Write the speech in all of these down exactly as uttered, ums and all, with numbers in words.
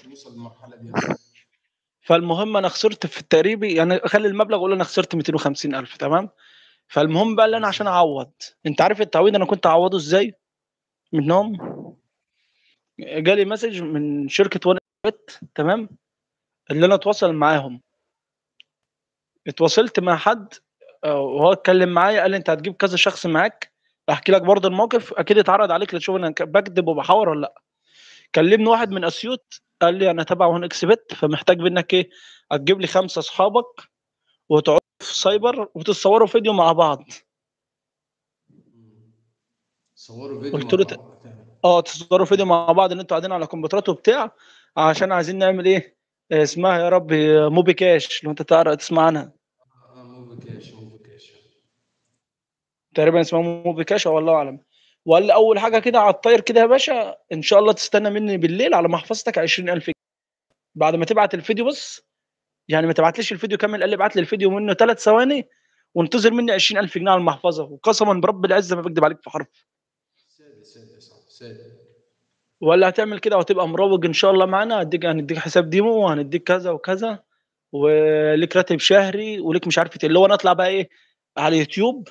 نوصل للمرحله دي اصلا. فالمهم انا خسرت في التقريبي، يعني خلي المبلغ اقول انا خسرت مئتين وخمسين ألف تمام. فالمهم بقى اللي انا عشان ازاي؟ اعوض، انت عارف التعويض انا كنت اعوضه ازاي منهم؟ جالي مسج من شركه وان بت تمام، اللي انا اتواصل معاهم. اتواصلت مع حد آه، وهو اتكلم معايا قال لي انت هتجيب كذا شخص معاك. احكي لك برضه الموقف اكيد اتعرض عليك لتشوف انا بكذب وبحور ولا لا. كلمني واحد من اسيوط قال لي انا تبع هون اكس بت، فمحتاج منك ايه، هتجيب لي خمسه اصحابك وتقعدوا في سايبر وتتصوروا فيديو مع بعض. مم. صوروا فيديو قلت مع له ت- بعض، فاهم. اه تصوروا فيديو مع بعض ان انتوا قاعدين على كمبيوترات وبتاع، عشان عايزين نعمل ايه، آه، اسمها يا ربي آه، موبي كاش، لو انت تعرف تسمع عنها. اه، موفي كاش، موفي كاش. تقريبا اسمها موبي كاش او الله اعلم. وقال لي اول حاجه كده على الطاير كده يا باشا، ان شاء الله تستنى مني بالليل على محفظتك عشرين ألف جنيه بعد ما تبعت الفيديو. بص يعني ما تبعتليش الفيديو كامل، قال لي ابعت لي الفيديو منه ثلاث ثواني وانتظر مني عشرين ألف جنيه على المحفظه، وقسما برب العزه ما بكذب عليك في حرف. سادة سادة صح، سادة. ولا هتعمل كده وهتبقى مروج ان شاء الله معانا، هديك هنديك حساب ديمو وهنديك كذا وكذا، وليك راتب شهري وليك مش عارف إيه. اللي هو انا اطلع بقى ايه على اليوتيوب،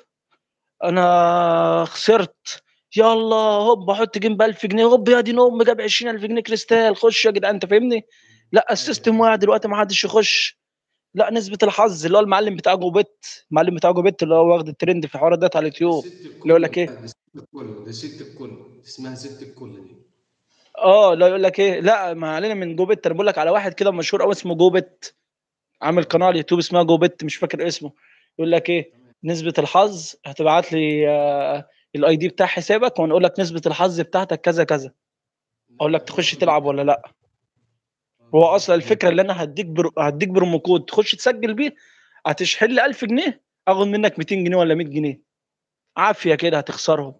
انا خسرت، يلا هوب احط جيم ب ألف جنيه، هوب يا دي نوم جاب عشرين ألف جنيه كريستال، خش يا جدعان انت فاهمني. لا ايوه السيستم واقع دلوقتي ما حدش يخش. لا نسبة الحظ، اللي هو المعلم بتاع جو بت، المعلم بتاع جو بت اللي هو واخد الترند في الحوارات ده على دي اليوتيوب، ست اللي يقول الكل لك بقى، ايه، دي ست الكل، دي ست الكل، اسمها ست الكل دي. اه لا يقول لك ايه، لا ما علينا من جو بت، انا بقول لك على واحد كده مشهور قوي اسمه جو بت، عامل قناه على اه اليوتيوب اسمها جو بت مش فاكر اسمه. يقول لك ايه، تمام. نسبة الحظ هتبعت لي آه الاي دي بتاع حسابك ونقول لك نسبة الحظ بتاعتك كذا كذا، اقول لك لا تخش برضه تلعب ولا لا. اه هو لا اصلا هو. الفكره اللي انا هديك بر... هديك برومو كود تخش تسجل بيه، هتشحن لي ألف جنيه اخد منك مئتين جنيه ولا مية جنيه عافيه كده هتخسرهم.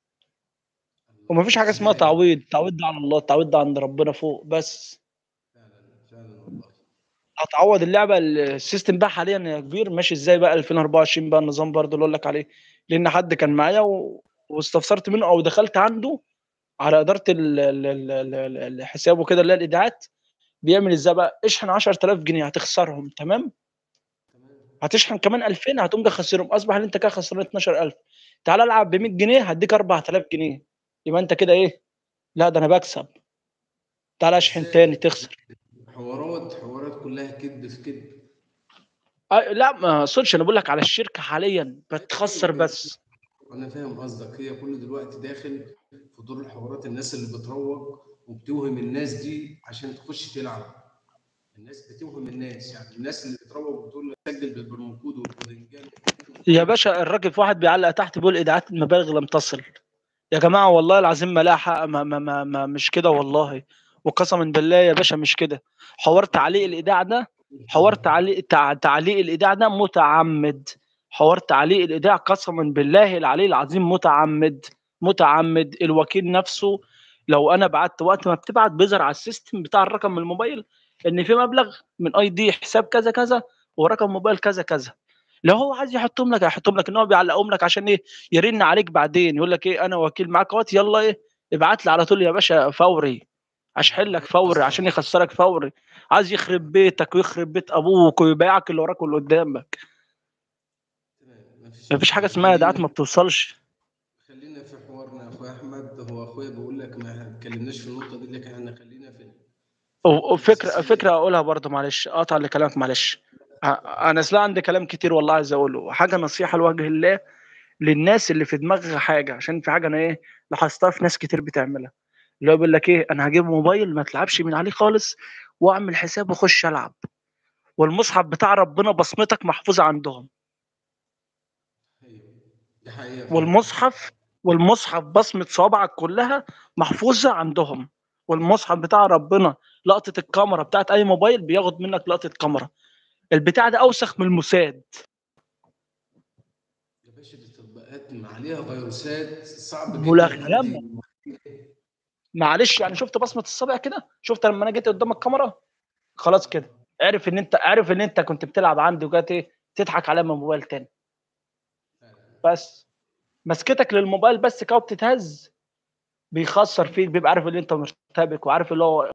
الله ومفيش حاجه اسمها ازاي؟ تعويض، التعويض ده على الله، التعويض ده عند ربنا فوق بس. فعلا فعلا والله. هتعوض اللعبه، السيستم بقى حاليا يا كبير ماشي ازاي بقى ألفين وأربعة وعشرين بقى النظام برضه اللي اقول لك عليه. لان حد كان معايا و... واستفسرت منه او دخلت عنده على اداره ال- ال- ال- ال- الحساب وكده اللي هي الايداعات، بيعمل ازاي بقى، اشحن عشرة آلاف جنيه هتخسرهم تمام، تمام. هتشحن كمان ألفين هتقوم جاي خسرهم، اصبح ان انت كده خسران اتناشر ألف. تعال العب ب مية جنيه هديك أربعة آلاف جنيه، يبقى انت كده ايه، لا ده انا بكسب، تعال اشحن ازاي؟ تاني تخسر. حوارات حوارات كلها كذب في كذب. أه لا ما اقصدش، انا بقول لك على الشركه حاليا ايوه بتخسر فاهم. بس. انا فاهم قصدك، هي كل دلوقتي داخل في دور الحوارات، الناس اللي بتروج وبتوهم الناس دي عشان تخش تلعب. الناس بتوهم الناس، يعني الناس اللي بتروج بتقول لك سجل بالبرمو كود والباذنجان يا والكلام. باشا الراجل في واحد بيعلق تحت بيقول ايداعات المبالغ لم تصل. يا جماعه والله العظيم ما لها حق، ما ما ما ما مش كده والله، وقسما بالله يا باشا مش كده. حوار تعليق الايداع ده، حوار تعليق تع... تعليق الايداع ده متعمد. حوار تعليق الايداع قسما بالله العلي العظيم متعمد، متعمد. الوكيل نفسه لو انا بعت وقت ما بتبعت بيظهر على السيستم بتاع الرقم من الموبايل ان في مبلغ من اي دي حساب كذا كذا ورقم موبايل كذا كذا. لو هو عايز يحطهم لك هيحطهم لك، ان هو بيعلقهم لك عشان ايه، يرن عليك بعدين يقول لك ايه انا وكيل معاك اهوت يلا ايه ابعت لي على طول يا باشا فوري، اشحن لك فوري عشان مصلحه. يخسرك فوري. عايز يخرب بيتك ويخرب بيت ابوك ويبيعك اللي وراك واللي قدامك. تمام، مفيش مفيش حاجه مشكله. اسمها خلينا دعات ما بتوصلش. خلينا في حوارنا يا اخويا احمد. هو اخويا بيقول لك ما اتكلمناش في النقطه دي، لكن احنا خلينا في في النقطه وفكره الاساسيه. فكره اقولها برضه معلش اقطع لكلامك معلش. انا اصلا عندي كلام كتير والله عايز اقوله، حاجه نصيحه لوجه الله للناس اللي في دماغها حاجه، عشان في حاجه انا ايه لاحظتها في ناس كتير بتعملها، اللي هو بيقول لك ايه انا هجيب موبايل ما تلعبش من عليه خالص واعمل حساب واخش العب، والمصحف بتاع ربنا بصمتك محفوظه عندهم. ايوه دي حقيقه فعلا. والمصحف والمصحف بصمه صوابعك كلها محفوظه عندهم. والمصحف بتاع ربنا لقطه الكاميرا بتاعت اي موبايل بياخد منك لقطه كاميرا، البتاع ده اوسخ من الموساد. يا باشا دي تطبيقات عليها فيروسات صعب جدا حد ملغمه، ي- معلش يعني شفت بصمه الصابع كده، شفت لما انا جيت قدام الكاميرا خلاص كده عرف ان انت عارف ان انت كنت بتلعب عندي وجات ايه تضحك عليا من موبايل تاني. فعلا. بس مسكتك للموبايل بس كده بتتهز، بيخسر فيك، بيبقى عارف ان انت مرتبك وعارف اللي هو